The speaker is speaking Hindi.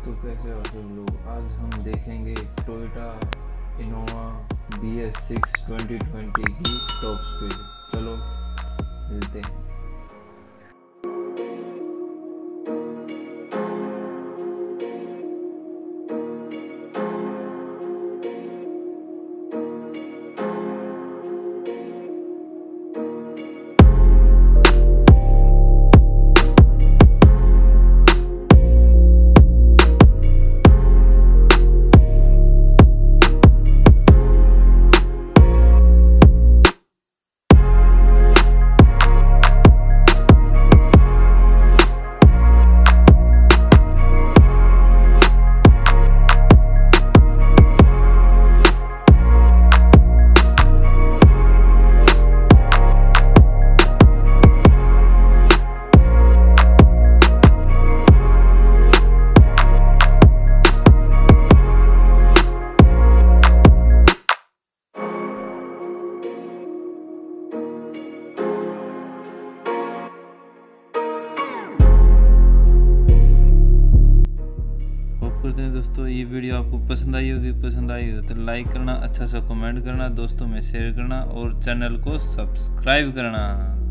दोस्तों, कैसे हो सब लोग। आज हम देखेंगे टोयोटा इनोवा BS6 2020 की टॉप स्पीड। चलो मिलते हैं। करते हैं दोस्तों, ये वीडियो आपको पसंद आई होगी। पसंद आई हो तो लाइक करना, अच्छा सा कमेंट करना, दोस्तों में शेयर करना और चैनल को सब्सक्राइब करना।